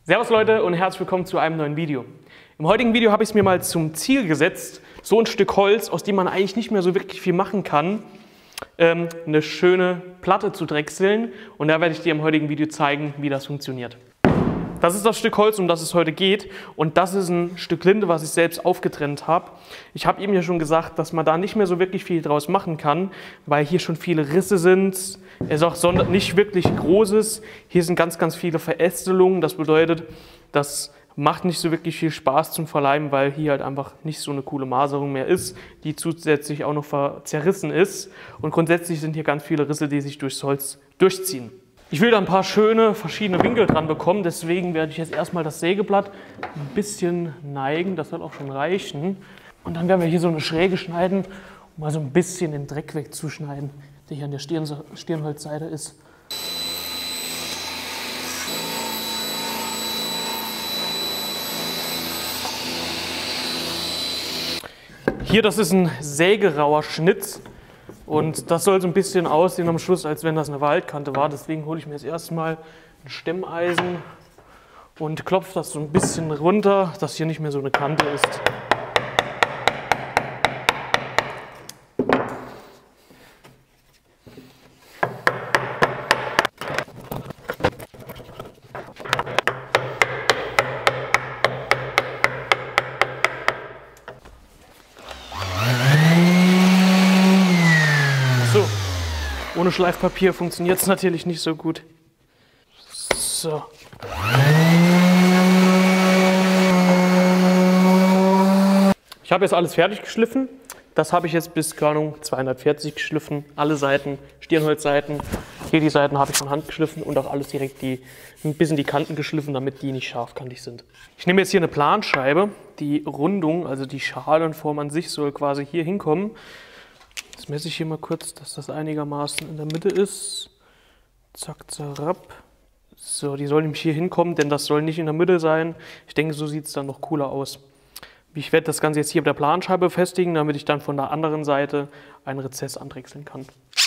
Servus Leute und herzlich willkommen zu einem neuen Video. Im heutigen Video habe ich es mir mal zum Ziel gesetzt, so ein Stück Holz, aus dem man eigentlich nicht mehr so wirklich viel machen kann, eine schöne Platte zu drechseln, und da werde ich dir im heutigen Video zeigen, wie das funktioniert. Das ist das Stück Holz, um das es heute geht, und das ist ein Stück Linde, was ich selbst aufgetrennt habe. Ich habe eben ja schon gesagt, dass man da nicht mehr so wirklich viel draus machen kann, weil hier schon viele Risse sind. Es ist auch nicht wirklich großes. Hier sind ganz, ganz viele Verästelungen. Das bedeutet, das macht nicht so wirklich viel Spaß zum Verleimen, weil hier halt einfach nicht so eine coole Maserung mehr ist, die zusätzlich auch noch zerrissen ist. Und grundsätzlich sind hier ganz viele Risse, die sich durchs Holz durchziehen. Ich will da ein paar schöne verschiedene Winkel dran bekommen, deswegen werde ich jetzt erstmal das Sägeblatt ein bisschen neigen, das soll auch schon reichen. Und dann werden wir hier so eine Schräge schneiden, um mal so ein bisschen den Dreck wegzuschneiden, der hier an der Stirnholzseite ist. Hier, das ist ein sägerauer Schnitt. Und das soll so ein bisschen aussehen am Schluss, als wenn das eine Waldkante war. Deswegen hole ich mir jetzt erstmal ein Stemmeisen und klopfe das so ein bisschen runter, dass hier nicht mehr so eine Kante ist. Ohne Schleifpapier funktioniert es natürlich nicht so gut. So. Ich habe jetzt alles fertig geschliffen. Das habe ich jetzt bis, keine Ahnung, 240 geschliffen. Alle Seiten, Stirnholzseiten. Hier die Seiten habe ich von Hand geschliffen und auch alles direkt ein bisschen die Kanten geschliffen, damit die nicht scharfkantig sind. Ich nehme jetzt hier eine Planscheibe. Die Rundung, also die Schalenform an sich, soll quasi hier hinkommen. Jetzt messe ich hier mal kurz, dass das einigermaßen in der Mitte ist. Zack, zerrapp. So, die soll nämlich hier hinkommen, denn das soll nicht in der Mitte sein. Ich denke, so sieht es dann noch cooler aus. Ich werde das Ganze jetzt hier mit der Planscheibe befestigen, damit ich dann von der anderen Seite einen Rezess andrechseln kann.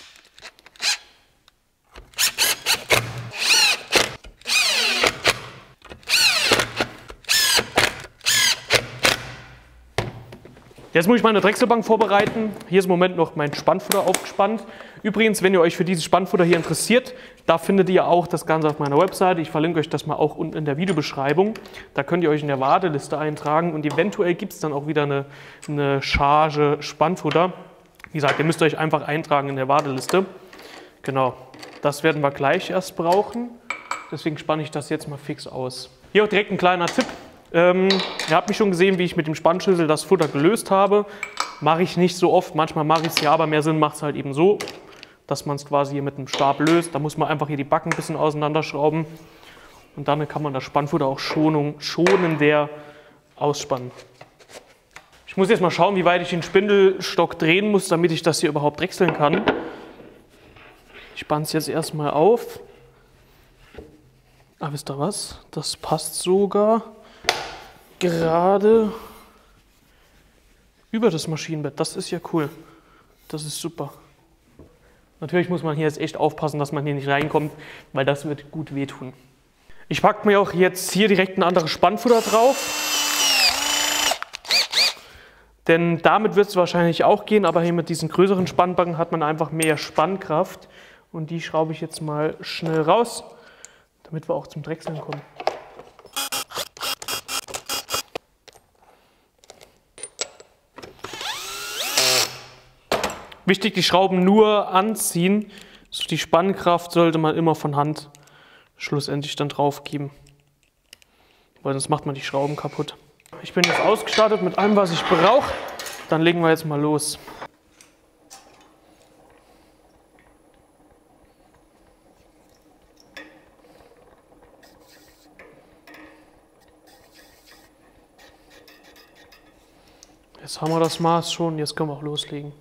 Jetzt muss ich meine Drechselbank vorbereiten. Hier ist im Moment noch mein Spannfutter aufgespannt. Übrigens, wenn ihr euch für dieses Spannfutter hier interessiert, da findet ihr auch das Ganze auf meiner Webseite. Ich verlinke euch das mal auch unten in der Videobeschreibung. Da könnt ihr euch in der Warteliste eintragen und eventuell gibt es dann auch wieder eine Charge Spannfutter. Wie gesagt, ihr müsst euch einfach eintragen in der Warteliste. Genau, das werden wir gleich erst brauchen. Deswegen spanne ich das jetzt mal fix aus. Hier auch direkt ein kleiner Tipp. Ihr habt mich schon gesehen, wie ich mit dem Spannschlüssel das Futter gelöst habe. Mache ich nicht so oft, manchmal mache ich es ja, aber mehr Sinn macht es halt eben so, dass man es quasi hier mit einem Stab löst. Da muss man einfach hier die Backen ein bisschen auseinanderschrauben und dann kann man das Spannfutter auch schonender ausspannen. Ich muss jetzt mal schauen, wie weit ich den Spindelstock drehen muss, damit ich das hier überhaupt drechseln kann. Ich spanne es jetzt erstmal auf. Ah, wisst ihr was? Das passt sogar gerade über das Maschinenbett. Das ist ja cool. Das ist super. Natürlich muss man hier jetzt echt aufpassen, dass man hier nicht reinkommt, weil das wird gut wehtun. Ich packe mir auch jetzt hier direkt ein anderes Spannfutter drauf. Denn damit wird es wahrscheinlich auch gehen, aber hier mit diesen größeren Spannbanken hat man einfach mehr Spannkraft. Und die schraube ich jetzt mal schnell raus, damit wir auch zum Drechseln kommen. Wichtig, die Schrauben nur anziehen. So, die Spannkraft sollte man immer von Hand schlussendlich dann drauf geben, weil sonst macht man die Schrauben kaputt. Ich bin jetzt ausgestattet mit allem, was ich brauche. Dann legen wir jetzt mal los. Jetzt haben wir das Maß schon, jetzt können wir auch loslegen.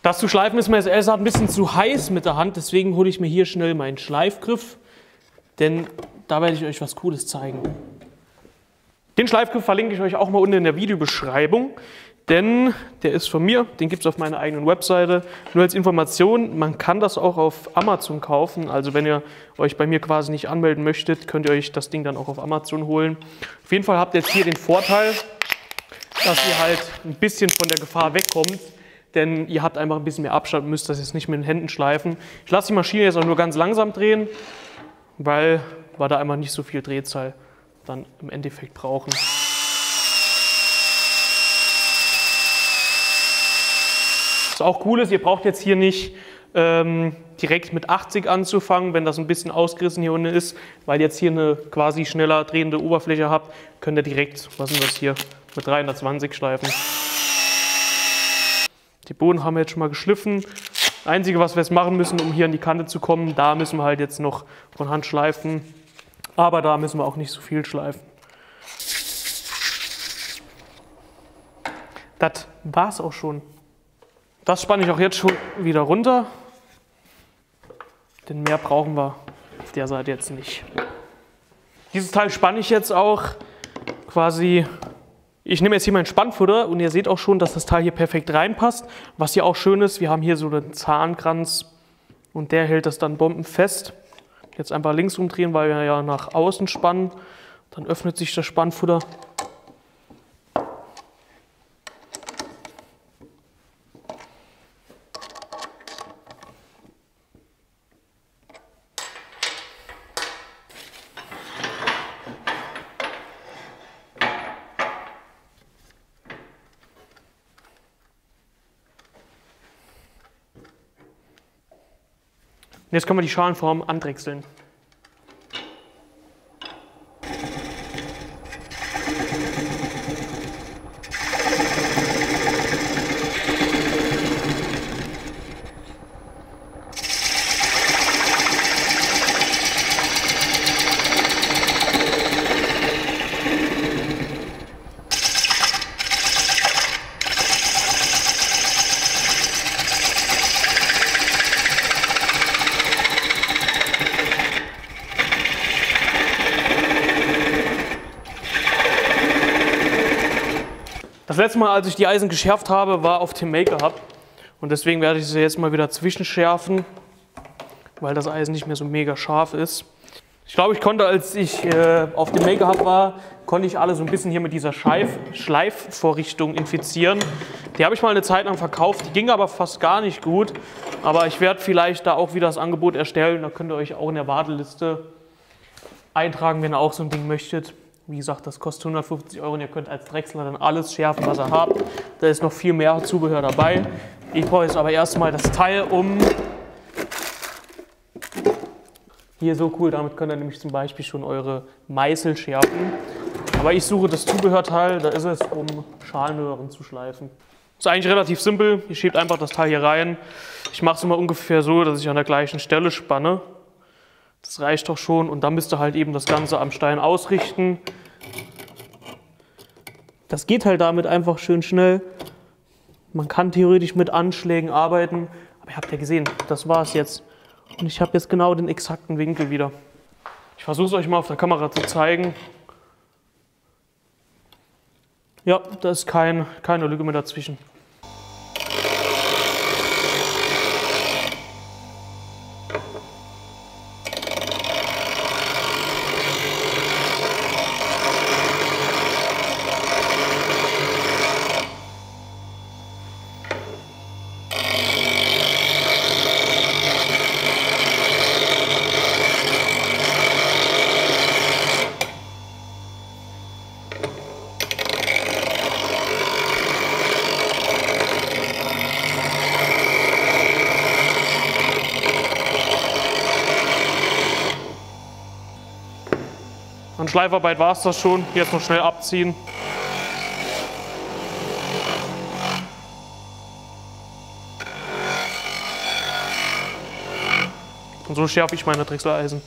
Das zu schleifen ist mir jetzt ehrlich gesagt ein bisschen zu heiß mit der Hand, deswegen hole ich mir hier schnell meinen Schleifgriff, denn da werde ich euch was Cooles zeigen. Den Schleifgriff verlinke ich euch auch mal unten in der Videobeschreibung, denn der ist von mir, den gibt es auf meiner eigenen Webseite. Nur als Information, man kann das auch auf Amazon kaufen, also wenn ihr euch bei mir quasi nicht anmelden möchtet, könnt ihr euch das Ding dann auch auf Amazon holen. Auf jeden Fall habt ihr jetzt hier den Vorteil, dass ihr halt ein bisschen von der Gefahr wegkommt, denn ihr habt einfach ein bisschen mehr Abstand und müsst das jetzt nicht mit den Händen schleifen. Ich lasse die Maschine jetzt auch nur ganz langsam drehen, weil wir da einfach nicht so viel Drehzahl dann im Endeffekt brauchen. Was auch cool ist, ihr braucht jetzt hier nicht direkt mit 80 anzufangen, wenn das ein bisschen ausgerissen hier unten ist, weil ihr jetzt hier eine quasi schneller drehende Oberfläche habt, könnt ihr direkt, was ist das hier, mit 320 schleifen. Die Boden haben wir jetzt schon mal geschliffen. Das Einzige, was wir jetzt machen müssen, um hier an die Kante zu kommen, da müssen wir halt jetzt noch von Hand schleifen. Aber da müssen wir auch nicht so viel schleifen. Das war's auch schon. Das spanne ich auch jetzt schon wieder runter. Denn mehr brauchen wir auf der Seite jetzt nicht. Dieses Teil spanne ich jetzt auch quasi. Ich nehme jetzt hier mein Spannfutter und ihr seht auch schon, dass das Teil hier perfekt reinpasst. Was hier auch schön ist, wir haben hier so einen Zahnkranz und der hält das dann bombenfest. Jetzt einfach links umdrehen, weil wir ja nach außen spannen. Dann öffnet sich das Spannfutter. Und jetzt können wir die Schalenform andrechseln. Das letzte Mal, als ich die Eisen geschärft habe, war auf dem Maker Hub. Und deswegen werde ich sie jetzt mal wieder zwischenschärfen, weil das Eisen nicht mehr so mega scharf ist. Ich glaube, ich konnte, als ich auf dem Maker Hub war, konnte ich alle so ein bisschen hier mit dieser Schleifvorrichtung infizieren. Die habe ich mal eine Zeit lang verkauft, die ging aber fast gar nicht gut. Aber ich werde vielleicht da auch wieder das Angebot erstellen. Da könnt ihr euch auch in der Warteliste eintragen, wenn ihr auch so ein Ding möchtet. Wie gesagt, das kostet 150 € und ihr könnt als Drechsler dann alles schärfen, was ihr habt. Da ist noch viel mehr Zubehör dabei. Ich brauche jetzt aber erstmal das Teil um. Hier so cool, damit könnt ihr nämlich zum Beispiel schon eure Meißel schärfen. Aber ich suche das Zubehörteil, da ist es, um Schalenröhren zu schleifen. Ist eigentlich relativ simpel. Ihr schiebt einfach das Teil hier rein. Ich mache es immer ungefähr so, dass ich an der gleichen Stelle spanne. Das reicht doch schon und dann müsst ihr halt eben das Ganze am Stein ausrichten. Das geht halt damit einfach schön schnell. Man kann theoretisch mit Anschlägen arbeiten, aber ihr habt ja gesehen, das war es jetzt. Und ich habe jetzt genau den exakten Winkel wieder. Ich versuche es euch mal auf der Kamera zu zeigen. Ja, da ist keine Lücke mehr dazwischen. An Schleifarbeit war es das schon. Jetzt noch schnell abziehen. Und so schärfe ich meine Drechseleisen.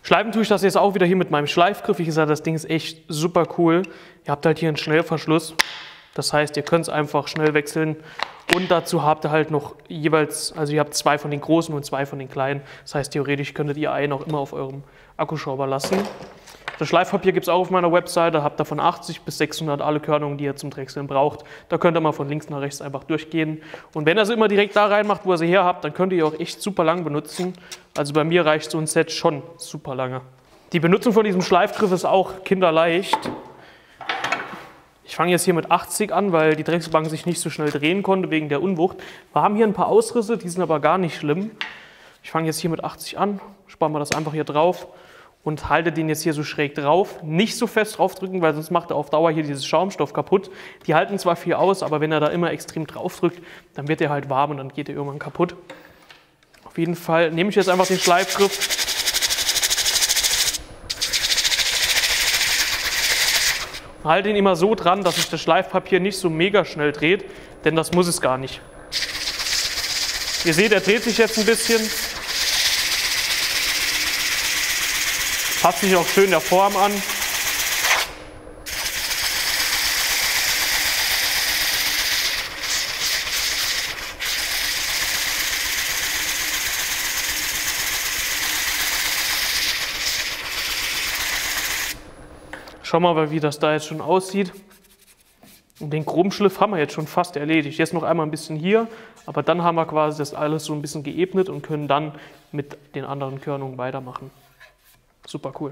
Schleifen tue ich das jetzt auch wieder hier mit meinem Schleifgriff. Wie gesagt, das Ding ist echt super cool. Ihr habt halt hier einen Schnellverschluss. Das heißt, ihr könnt es einfach schnell wechseln. Und dazu habt ihr halt noch jeweils, also ihr habt 2 von den großen und 2 von den kleinen. Das heißt, theoretisch könntet ihr einen auch immer auf eurem Akkuschrauber lassen. Das Schleifpapier gibt es auch auf meiner Webseite. Habt ihr von 80 bis 600 alle Körnungen, die ihr zum Drechseln braucht. Da könnt ihr mal von links nach rechts einfach durchgehen. Und wenn ihr sie immer direkt da reinmacht, wo ihr sie her habt, dann könnt ihr auch echt super lang benutzen. Also bei mir reicht so ein Set schon super lange. Die Benutzung von diesem Schleifgriff ist auch kinderleicht. Ich fange jetzt hier mit 80 an, weil die Drechselbank sich nicht so schnell drehen konnte wegen der Unwucht. Wir haben hier ein paar Ausrisse, die sind aber gar nicht schlimm. Ich fange jetzt hier mit 80 an, sparen wir das einfach hier drauf und halte den jetzt hier so schräg drauf. Nicht so fest draufdrücken, weil sonst macht er auf Dauer hier dieses Schaumstoff kaputt. Die halten zwar viel aus, aber wenn er da immer extrem drauf drückt, dann wird er halt warm und dann geht er irgendwann kaputt. Auf jeden Fall nehme ich jetzt einfach den Schleifgriff. Halte ihn immer so dran, dass sich das Schleifpapier nicht so mega schnell dreht, denn das muss es gar nicht. Ihr seht, er dreht sich jetzt ein bisschen. Passt sich auch schön der Form an. Schauen wir mal, wie das da jetzt schon aussieht. Und den groben Schliff haben wir jetzt schon fast erledigt. Jetzt noch einmal ein bisschen hier, aber dann haben wir quasi das alles so ein bisschen geebnet und können dann mit den anderen Körnungen weitermachen. Super cool.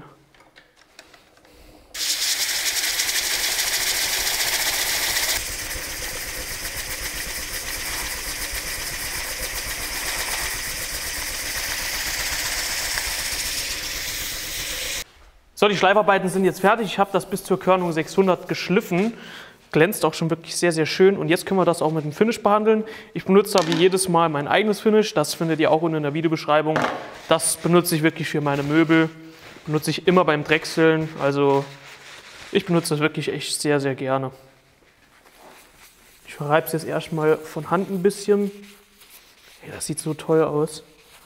So, die Schleifarbeiten sind jetzt fertig. Ich habe das bis zur Körnung 600 geschliffen. Glänzt auch schon wirklich sehr, sehr schön. Und jetzt können wir das auch mit dem Finish behandeln. Ich benutze da wie jedes Mal mein eigenes Finish. Das findet ihr auch unten in der Videobeschreibung. Das benutze ich wirklich für meine Möbel. Benutze ich immer beim Drechseln. Also ich benutze das wirklich echt sehr, sehr gerne. Ich verreibe es jetzt erstmal von Hand ein bisschen. Hey, das sieht so toll aus.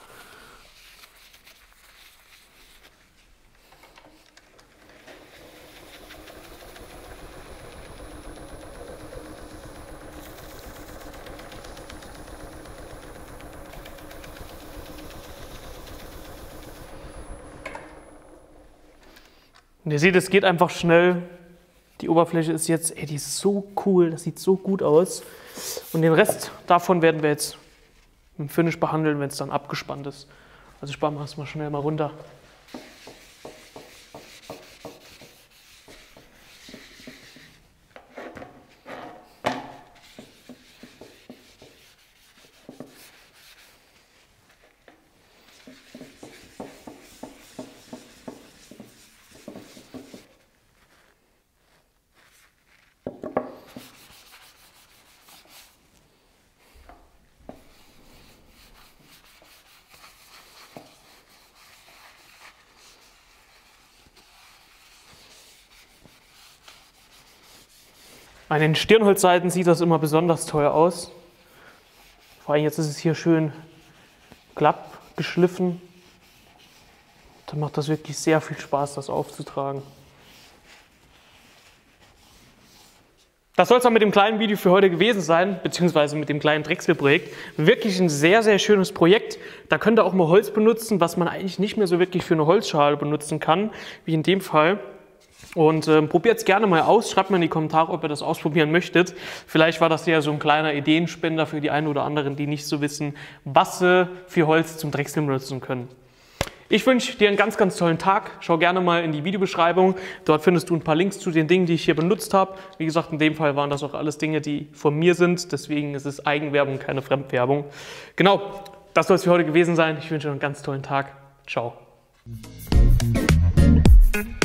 Und ihr seht, es geht einfach schnell. Die Oberfläche ist jetzt, ey, die ist so cool, das sieht so gut aus. Und den Rest davon werden wir jetzt mit dem Finish behandeln, wenn es dann abgespannt ist. Also sparen wir es mal schnell mal runter. An den Stirnholzseiten sieht das immer besonders toll aus. Vor allem jetzt ist es hier schön glatt geschliffen. Dann macht das wirklich sehr viel Spaß, das aufzutragen. Das soll es dann mit dem kleinen Video für heute gewesen sein, beziehungsweise mit dem kleinen Drechselprojekt. Wirklich ein sehr, sehr schönes Projekt. Da könnt ihr auch mal Holz benutzen, was man eigentlich nicht mehr so wirklich für eine Holzschale benutzen kann, wie in dem Fall. Und probiert es gerne mal aus, schreibt mal in die Kommentare, ob ihr das ausprobieren möchtet. Vielleicht war das ja so ein kleiner Ideenspender für die einen oder anderen, die nicht so wissen, was sie für Holz zum Drechseln benutzen können. Ich wünsche dir einen ganz, ganz tollen Tag. Schau gerne mal in die Videobeschreibung. Dort findest du ein paar Links zu den Dingen, die ich hier benutzt habe. Wie gesagt, in dem Fall waren das auch alles Dinge, die von mir sind. Deswegen ist es Eigenwerbung, keine Fremdwerbung. Genau, das soll es für heute gewesen sein. Ich wünsche dir einen ganz tollen Tag. Ciao.